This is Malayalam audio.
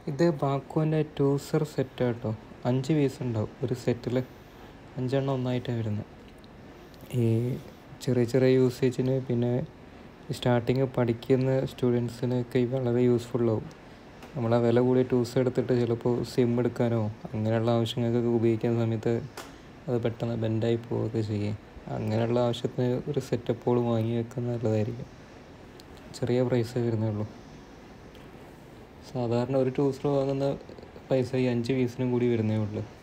ഇത് ബാക്കുവിൻ്റെ ടൂസർ സെറ്റ് കേട്ടോ. 5 പീസ് ഉണ്ടാവും ഒരു സെറ്റിൽ. 5 ഒന്നായിട്ടാണ് വരുന്നത്. ഈ ചെറിയ ചെറിയ യൂസേജിന്, പിന്നെ സ്റ്റാർട്ടിങ് പഠിക്കുന്ന സ്റ്റുഡൻസിനൊക്കെ വളരെ യൂസ്ഫുള്ളാവും. നമ്മൾ ആ വില കൂടിയ ടൂൾസ് എടുത്തിട്ട് ചിലപ്പോൾ സിം എടുക്കാനോ അങ്ങനെയുള്ള ആവശ്യങ്ങൾക്കൊക്കെ ഉപയോഗിക്കുന്ന സമയത്ത് അത് പെട്ടെന്ന് ബെൻഡായി പോവുകയൊക്കെ ചെയ്യും. അങ്ങനെയുള്ള ആവശ്യത്തിന് ഒരു സെറ്റപ്പോൾ വാങ്ങി വെക്കുന്നത് നല്ലതായിരിക്കും. ചെറിയ പ്രൈസേ വരുന്നേ ഉള്ളൂ. സാധാരണ ഒരു ടൂൾസർ വാങ്ങുന്ന പൈസ ഈ 5 പീസിനും കൂടി വരുന്നേ ഉള്ളൂ.